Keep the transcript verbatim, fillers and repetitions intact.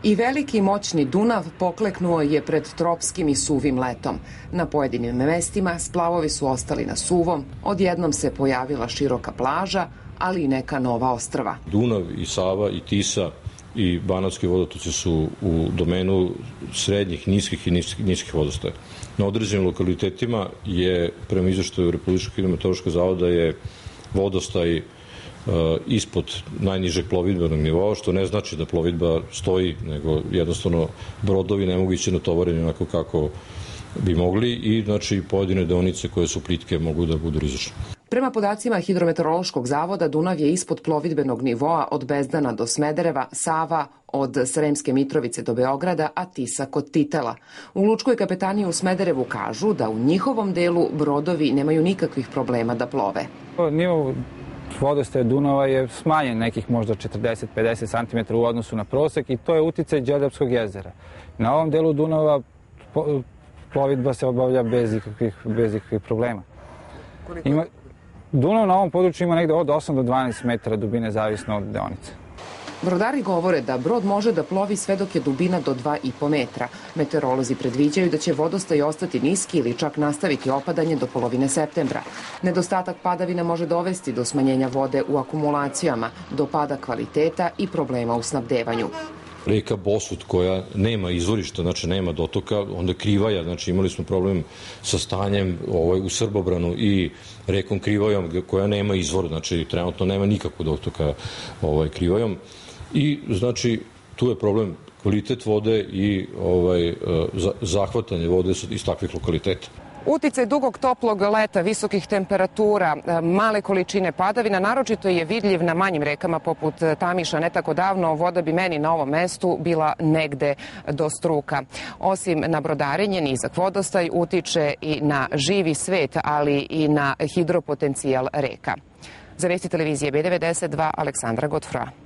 I veliki moćni Dunav pokleknuo je pred tropskim i suvim letom. Na pojedinim mestima splavovi su ostali na suvom, odjednom se pojavila široka plaža, ali i neka nova ostrva. Dunav i Sava i Tisa i banatski vodotoci su u domenu srednjih, niskih i niskih vodostaja. Na određenim lokalitetima je, prema izveštaju Republičkog hidrometeorološkog zavoda, je vodostaj ispod najnižeg plovidbenog nivoa, što ne znači da plovidba stoji, nego jednostavno brodovi ne mogu ići natovareni onako kako bi mogli i znači pojedine deonice koje su plitke mogu da budu rizične. Prema podacima Hidrometeorološkog zavoda, Dunav je ispod plovidbenog nivoa od Bezdana do Smedereva, Sava od Sremske Mitrovice do Beograda, a Tisa kod Titela. U Lučkoj kapetaniji u Smederevu kažu da u njihovom delu brodovi nemaju nikakvih problema da plove. Nivo vodostaja Dunava je smanjen nekih možda četrdeset do pedeset centimetara u odnosu na prosek i to je uticaj Đerdapskog jezera. Na ovom delu Dunava plovidba se obavlja bez ikakvih, bez ikakvih problema. Ima, Dunav na ovom području ima negde od osam do dvanaest metara dubine, zavisno od deonice. Brodari govore da brod može da plovi sve dok je dubina do dva i po metra. Meteorolozi predviđaju da će vodostaj ostati niski ili čak nastaviti opadanje do polovine septembra. Nedostatak padavina može dovesti do smanjenja vode u akumulacijama, do pada kvaliteta i problema u snabdevanju. Reka Bosut koja nema izvorišta, znači nema dotoka, onda Krivaja, znači imali smo problem sa stanjem ovaj, u Srbobranu i rekom Krivajom koja nema izvor, znači trenutno nema nikakvog dotoka ovaj, Krivajom i znači tu je problem kvalitet vode i ovaj, zahvatanje vode iz takvih lokaliteta. Uticaj dugog toplog leta, visokih temperatura, male količine padavina, naročito je vidljiv na manjim rekama poput Tamiša. Ne tako davno voda bi meni na ovom mestu bila negde do struka. Osim na brodarenje, nizak vodostaj utiče i na živi svet, ali i na hidropotencijal reka. Za vesti televizije B devedeset dva, Aleksandra Godfroa.